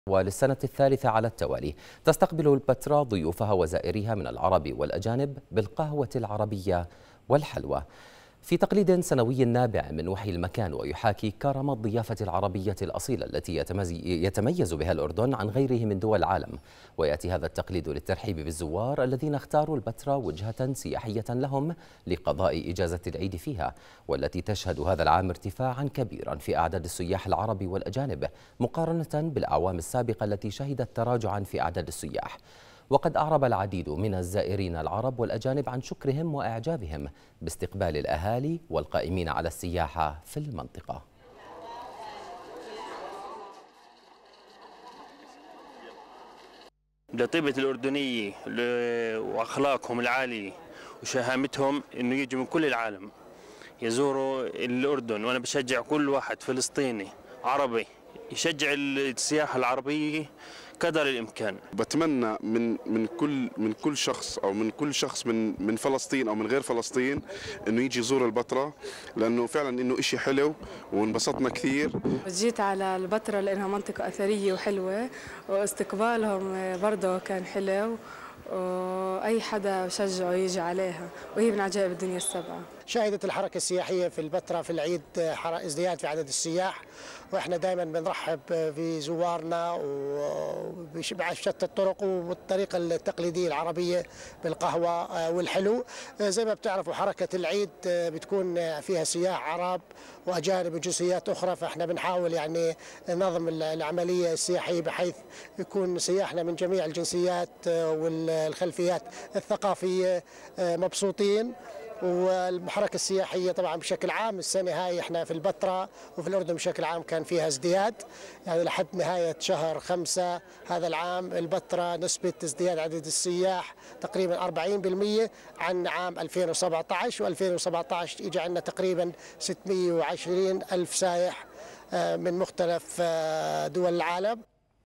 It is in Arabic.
وللسنة الثالثة على التوالي تستقبل البتراء ضيوفها وزائريها من العرب والأجانب بالقهوة العربية والحلوى في تقليد سنوي نابع من وحي المكان، ويحاكي كرم الضيافة العربية الأصيلة التي يتميز بها الأردن عن غيره من دول العالم. ويأتي هذا التقليد للترحيب بالزوار الذين اختاروا البتراء وجهة سياحية لهم لقضاء إجازة العيد فيها، والتي تشهد هذا العام ارتفاعا كبيرا في أعداد السياح العرب والأجانب مقارنة بالأعوام السابقة التي شهدت تراجعا في أعداد السياح. وقد أعرب العديد من الزائرين العرب والأجانب عن شكرهم وإعجابهم باستقبال الأهالي والقائمين على السياحة في المنطقة. لطيبة الأردنية وأخلاقهم العالية وشهامتهم إنه يجوا من كل العالم يزوروا الأردن، وأنا بشجع كل واحد فلسطيني عربي يشجع السياحة العربية قدر الإمكان. بتمنى من كل شخص أو من كل شخص من فلسطين أو من غير فلسطين إنه يجي يزور البتراء، لأنه فعلا إنه إشي حلو وانبسطنا كثير. جيت على البتراء لأنها منطقة أثرية وحلوة، واستقبالهم برضه كان حلو، وأي حدا بشجعه يجي عليها، وهي من عجائب الدنيا السبعة. شهدت الحركة السياحية في البتراء في العيد ازدياد في عدد السياح، واحنا دائما بنرحب بزوارنا وبشتى الطرق وبالطريقة التقليدية العربية بالقهوة والحلو. زي ما بتعرفوا حركة العيد بتكون فيها سياح عرب وأجانب وجنسيات أخرى، فاحنا بنحاول يعني ننظم العملية السياحية بحيث يكون سياحنا من جميع الجنسيات والخلفيات الثقافية مبسوطين. والحركة السياحية طبعا بشكل عام السنة هاي احنا في البتراء وفي الأردن بشكل عام كان فيها ازدياد، يعني لحد نهاية شهر 5 هذا العام البتراء نسبة ازدياد عدد السياح تقريبا 40% عن عام 2017، و2017 اجى عندنا تقريبا 620 ألف سائح من مختلف دول العالم.